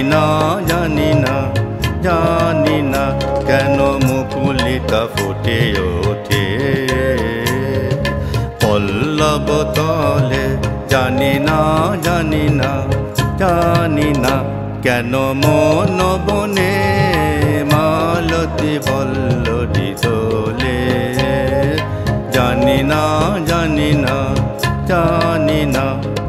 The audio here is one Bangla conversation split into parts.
না জানি না জানি না কেন মুকুলিতা ফুটে ওঠে পল্লব তলে জানি না জানি না জানি না কেন মন বনে মালতী বল্লরী দোলে জানি না জানি না জানি না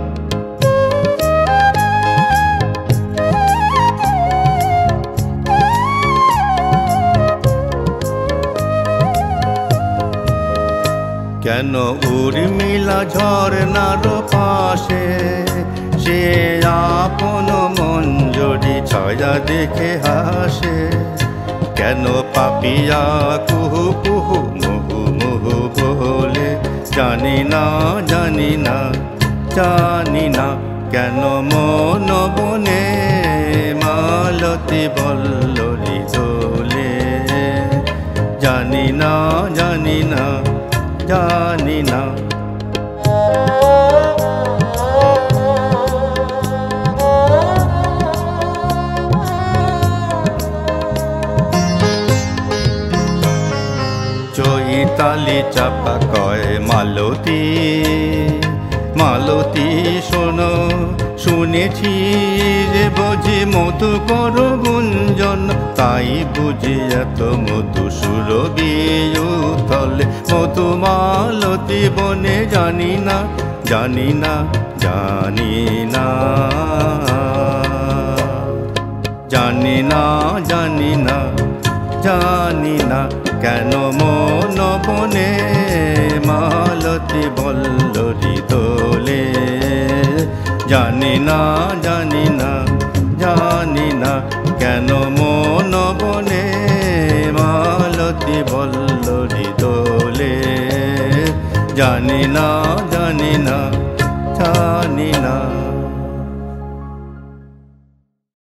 কেন উর্মিলা ঝরনার পাশে সে আপন মঞ্জরি ছায়া দেখে হাসে কেন পাপিয়া কুহু কুহু মুহু মুহু বলে জানি না জানি না জানি না কেন মন বনে মালতী বল্লরী দোলে জানি না জানি না জানি না চৈতালি চাপা কয় মালতী মালতী শোনো শুনেছি যে বুঝি মধু করো গুঞ্জন তাই বুঝি এত মধু সুরভি উথলে মধু মালতী বনে জানি না জানি না জানি না জানি না জানি না জানি না কেন মন বনে মালতী বল্লরী দোলে জানি না জানি না জানি না কেন মন বনে মালতী বল্লরী দোলে জানি না